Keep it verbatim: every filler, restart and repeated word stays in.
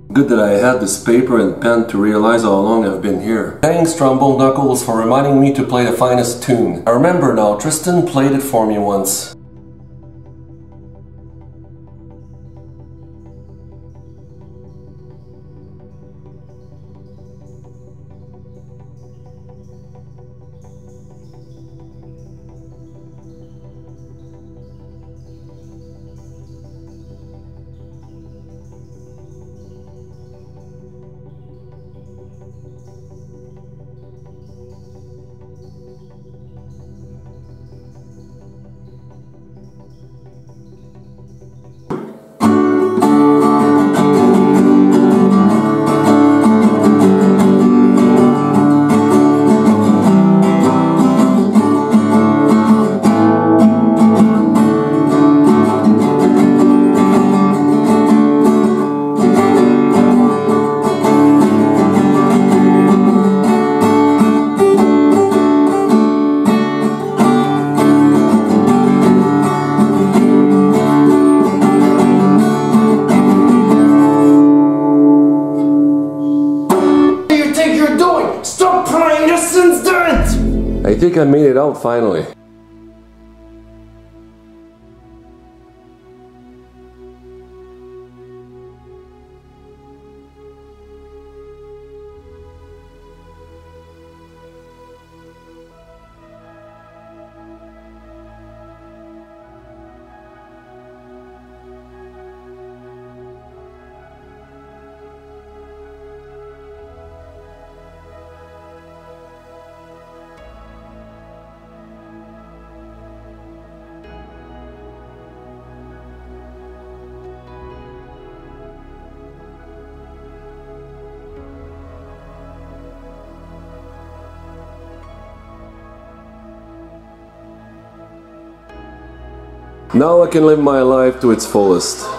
Good that I had this paper and pen to realize how long I've been here. Thanks, Trombone Knuckles, for reminding me to play the finest tune. I remember now, Tristan played it for me once. Stop prying your sins dirt! I think I made it out finally. Now I can live my life to its fullest.